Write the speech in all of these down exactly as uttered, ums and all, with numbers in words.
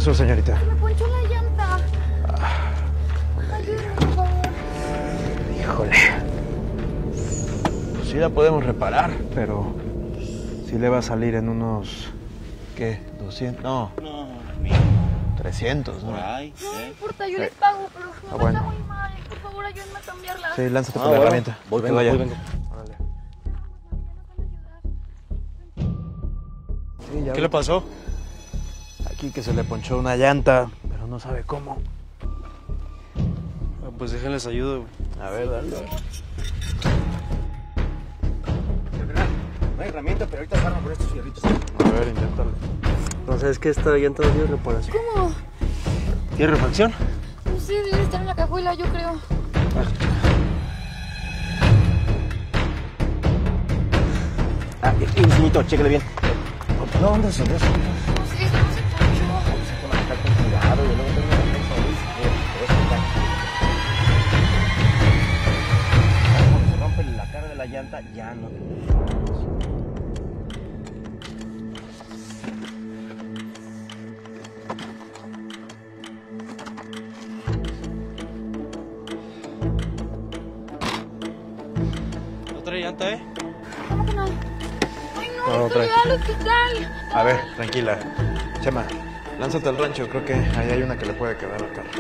pasó, señorita? Me ponchó la llanta. Ah, Ayúdame, por favor. híjole. Pues sí la podemos reparar, pero sí le va a salir en unos... ¿qué? ¿doscientos? No. No, trescientos, ¿no? por ahí. No me ¿eh? importa, yo Sí. les pago, pero mi Ah, mamá bueno. está muy mal. Por favor, ayúdenme a cambiarla. Sí, lánzate Ah, por la bueno. herramienta. Voy, Que vengo, vaya. voy, vengo. Órale. Sí, ya ¿Qué vi. le pasó? Aquí que se le ponchó una llanta, pero no sabe cómo. Ah, pues déjenles ayudo, güey. A ver, dale. No hay herramienta, pero ahorita agarran por estos fierritos. A ver, inténtalo. No, ¿sabes qué? Esta llanta no tiene reparación. ¿Cómo? ¿Tiene refacción? No sé, debe estar en la cajuela, yo creo. Ah, y un señorito, chéquele bien. No, ¿dónde se ve eso? No sé, esto no se ponchó. Con cuidado, y luego tengo una reflexión, Luis. Cuando se rompe la cara de la llanta, ya no. ¿No trae llanta, eh? ¿Cómo que no? Ay, no, No, no estoy trae. al hospital. A ver, tranquila. Chema, lánzate al rancho. Creo que ahí hay una que le puede quedar al carro.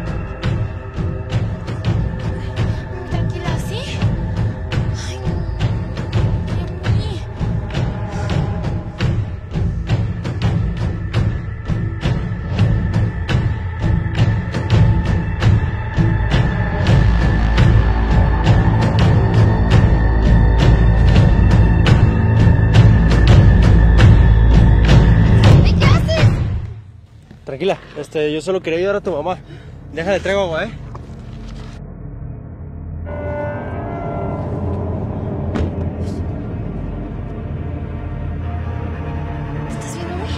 Tranquila, ¿sí? Ay, no. Ya morí. Ay, ¿qué haces? Tranquila, este, yo solo quería ayudar a tu mamá. Déjale, traigo agua, ¿eh? ¿Estás viéndome?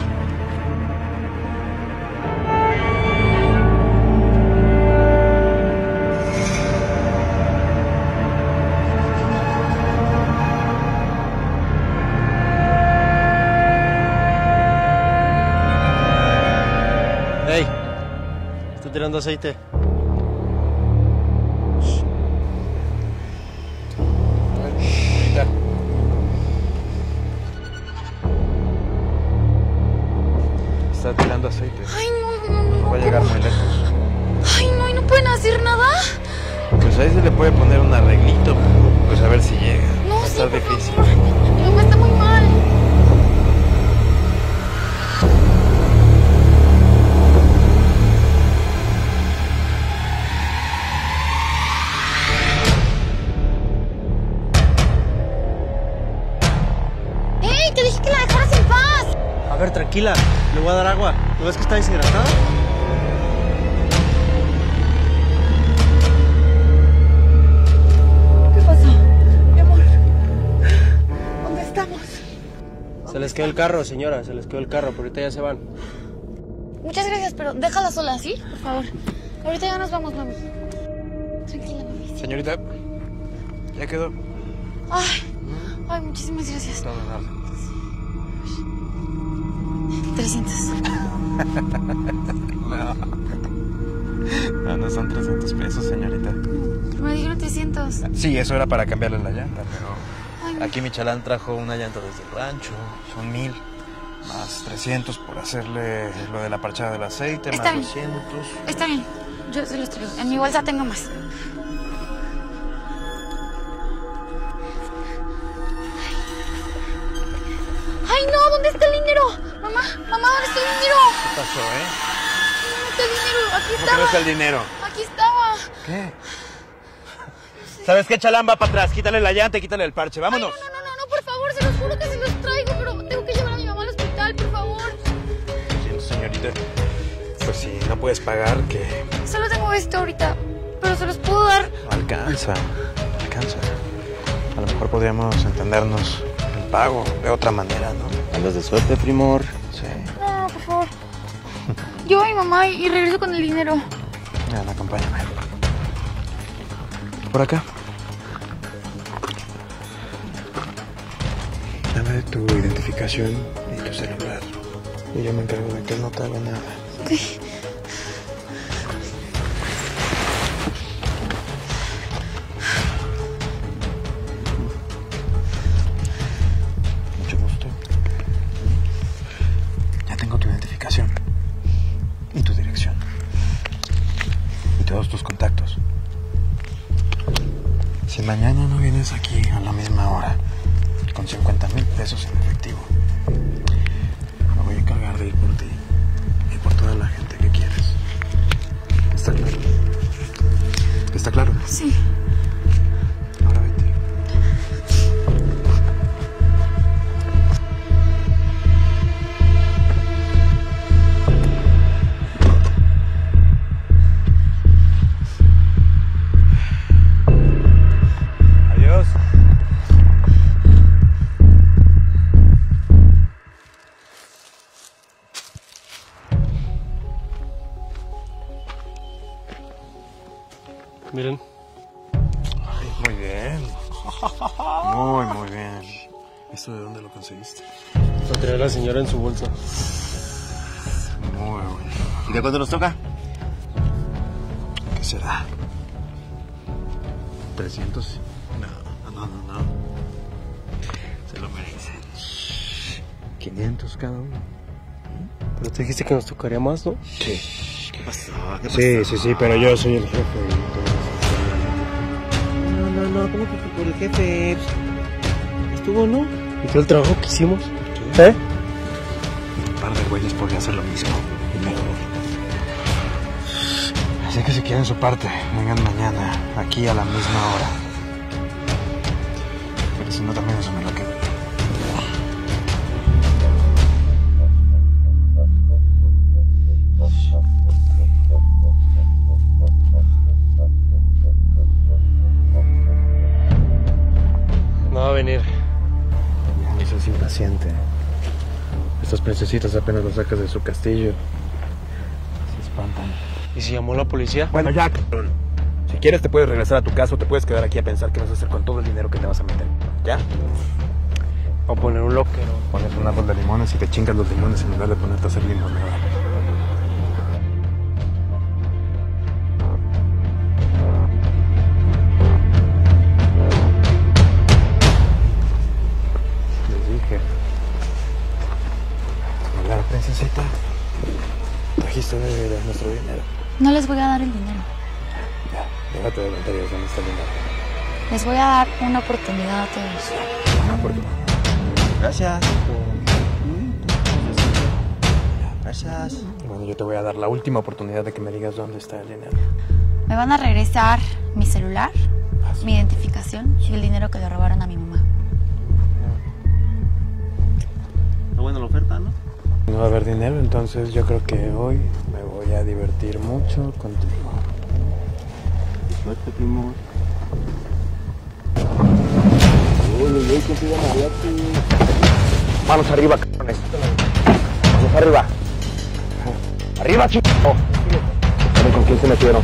Hey, estoy tirando aceite. Ahorita. Está tirando aceite. Ay, no, no, no. No va a llegar muy lejos. Ay, no, ¿y no pueden hacer nada? Pues ahí se le puede poner un arreglito. Pues a ver si llega. No, Va a sí, estar por difícil. favor. Mi mamá está muy mal. ¡Ey! Te dije que la dejaras en paz. A ver, tranquila, le voy a dar agua. ¿No ves que está deshidratada? ¿Qué pasó? Mi amor. ¿Dónde estamos? Se les quedó el carro, señora, se les quedó el carro, pero ahorita ya se van. Muchas gracias, pero déjala sola, ¿sí? Por favor. Ahorita ya nos vamos, mami. Tranquila, mami. Señorita, ya quedó. Ay, ay, muchísimas gracias. Todo en orden. trescientos. No. No, no son trescientos pesos, señorita. Me dijeron trescientos. Sí, eso era para cambiarle la llanta, pero Ay, no. aquí mi chalán trajo una llanta desde el rancho. Son mil. Más trescientos por hacerle lo de la parchada del aceite, Está más bien. doscientos. Está bien, yo se los traigo. En mi bolsa tengo más. ¡Ay, no! ¿Dónde está el dinero? Mamá, mamá, ¿dónde está el dinero? ¿Qué pasó, eh? ¿Dónde está el dinero? Aquí ¿Cómo que estaba. no está el dinero? Aquí estaba. ¿Qué? ¿Sabes qué, chalán? Va para atrás. Quítale la llanta y quítale el parche. Ay, Vámonos. no, no, no, no, por favor, se los juro que se los traigo, pero tengo que llevar a mi mamá al hospital, por favor. Lo siento, señorita. Pues si no puedes pagar, que Solo tengo esto ahorita, pero se los puedo dar. alcanza. Alcanza. A lo mejor podríamos entendernos el pago de otra manera, ¿no? Andas de suerte, primor. Sí. No, por favor. Yo a mi mamá y regreso con el dinero. Ven, acompáñame. Por acá. Dame tu identificación y tu celular. Y yo me encargo de que no te haga nada. Ok. Mucho gusto. Ya tengo tu identificación. Y tu dirección. Y todos tus contactos. Si mañana no vienes aquí a la misma hora, con cincuenta mil pesos en efectivo, me voy a encargar de ir por ti y por toda la gente que quieres. ¿Está claro? ¿Está claro? Sí. Ahora vete. Adiós. Miren. Ay, muy bien. Muy, muy bien. ¿Esto de dónde lo conseguiste? Lo trae la señora en su bolsa. Muy bueno. ¿Y de cuánto nos toca? ¿Qué será? ¿trescientos? No, no, no, no. Se lo merecen. quinientos cada uno. Pero te dijiste que nos tocaría más, ¿no? Sí. ¿Qué pasó? ¿Qué pasó? Sí, sí, sí, pero yo soy el jefe. y entonces- No, no, no, ¿cómo que por el jefe? Estuvo, ¿no? ¿Y todo el trabajo que hicimos? ¿Eh? Un par de güeyes podría hacer lo mismo. Y mejor. Así que si quieren su parte, vengan mañana, aquí a la misma hora. Pero si no, también eso me lo quedo. No va a venir. No seas impaciente. Estas princesitas apenas lo sacas de su castillo. Se espantan. ¿Y si llamó la policía? Bueno, ya, cabrón. Si quieres te puedes regresar a tu casa o te puedes quedar aquí a pensar qué vas a hacer con todo el dinero que te vas a meter. ¿Ya? Va a poner un loquero. Pones un árbol de limones y te chingas los limones en lugar de ponerte a hacer limonada. Les dije. Hola, princesita. Trajiste de nuestro dinero. No les voy a dar el dinero. Ya, déjate de tonterías, ¿dónde está el dinero? Les voy a dar una oportunidad a todos. Ah, por tu Gracias. Gracias. Bueno, yo te voy a dar la última oportunidad de que me digas dónde está el dinero. Me van a regresar mi celular, mi identificación y el dinero que le robaron a mi mamá. Está buena la oferta, ¿no? No va a haber dinero, entonces yo creo que hoy me voy a divertir mucho contigo. Suerte, primo. Uy, uy, uy, ¿qué pide mariachi? Manos arriba, cabrones. Manos arriba. Arriba, chico. ¿Saben con quién se metieron?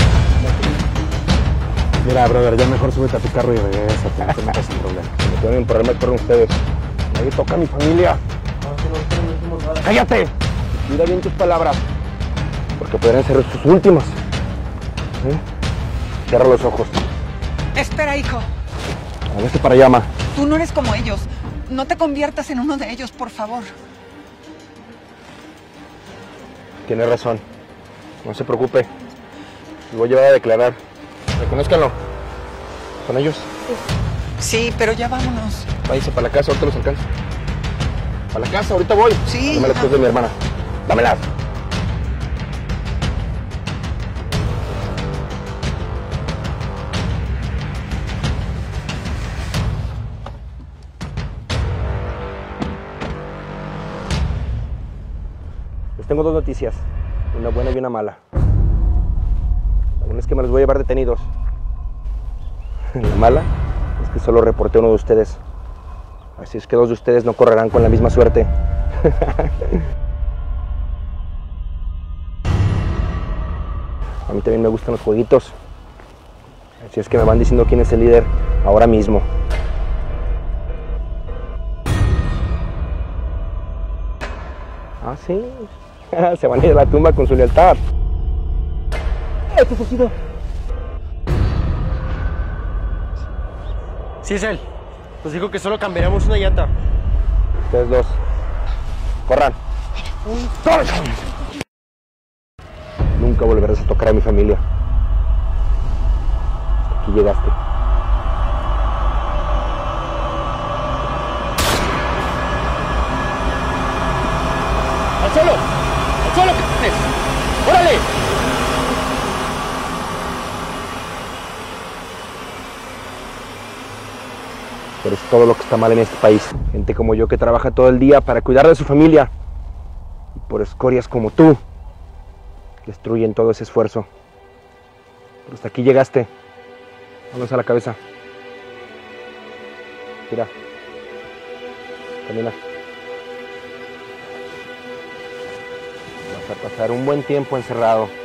Mira, brother, ya mejor súbete a tu carro y regrésate. No te metas en problemas. Si me tienen problemas con ustedes. Nadie toca a mi familia. ¡Cállate! Cuida bien tus palabras. Porque podrían ser tus últimas. ¿Eh? Cierra los ojos. Espera, hijo. Hágase para allá, ma. Tú no eres como ellos. No te conviertas en uno de ellos, por favor. Tiene razón. No se preocupe. Lo voy a llevar a declarar. Reconózcanlo. ¿Son ellos? Sí, pero ya vámonos. Váyase para la casa, ahorita los alcanzo. Para la casa, ahorita voy. Sí, Dame las ya. cosas de mi hermana. Dámelas. Les tengo dos noticias, una buena y una mala. La buena es que me los voy a llevar detenidos. La mala es que solo reporté a uno de ustedes. Así es que dos de ustedes no correrán con la misma suerte. A mí también me gustan los jueguitos. Así es que me van diciendo quién es el líder ahora mismo. Ah, sí. Se van a ir a la tumba con su lealtad. ¡Esto ha sido! Sí es él. Nos dijo que solo cambiaríamos una llanta. Ustedes dos. Corran. ¡Corran! Nunca volverás a tocar a mi familia. Aquí llegaste. ¡Al suelo! ¡Al suelo, cabrones! ¡Órale! Pero es todo lo que está mal en este país. Gente como yo que trabaja todo el día para cuidar de su familia. Y por escorias como tú, destruyen todo ese esfuerzo. Pero hasta aquí llegaste. Vamos a la cabeza. Mira. Camina. Vas a pasar un buen tiempo encerrado.